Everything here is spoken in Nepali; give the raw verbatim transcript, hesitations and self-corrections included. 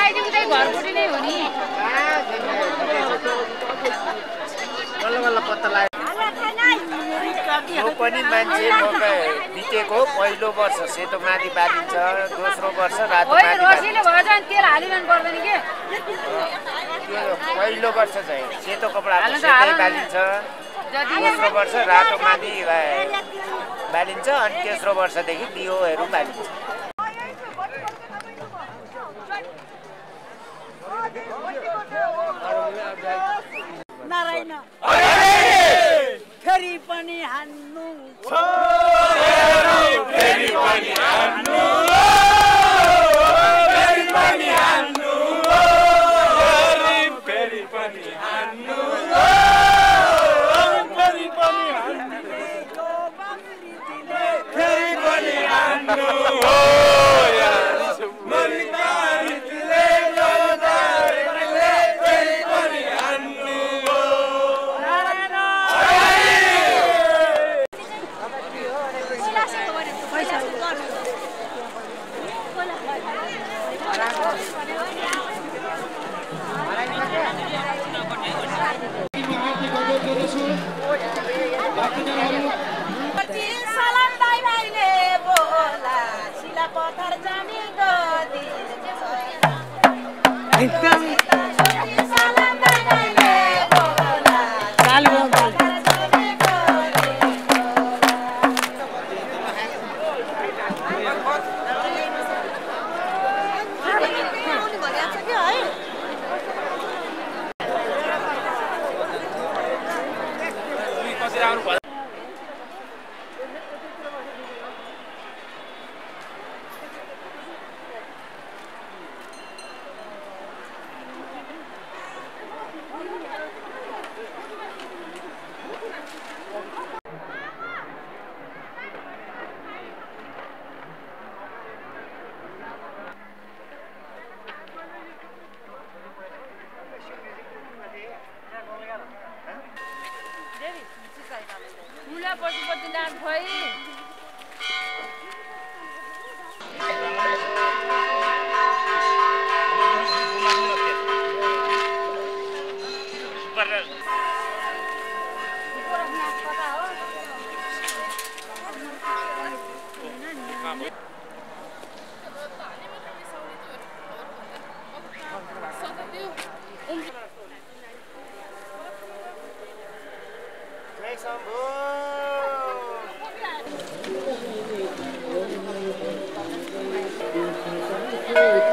आइदियो उतै घरकोटी नै हो नि बल्ल बल्ल पत्ता लाग्यो यो पनि मान्छे बितेको पहिलो वर्ष सेतो माथि बालिन्छ दोस्रो वर्ष रातो माथि रसीले भयो भने तेल हालिरहनु पर्दैन के त्यो पहिलो वर्ष चाहिँ सेतो कपडा सेतै बालिन्छ दोस्रो वर्ष रातो माथि बालिन्छ अनि तेस्रो वर्षदेखि दियोहरू बालिन्छ नारायण फेरि पनि हान्नु फेरि पनि हान्नु फेरि पनि हान्नु फेरि पनि हान्नु फेरि पनि हान्नु फेरि पनि हान्नु Hey!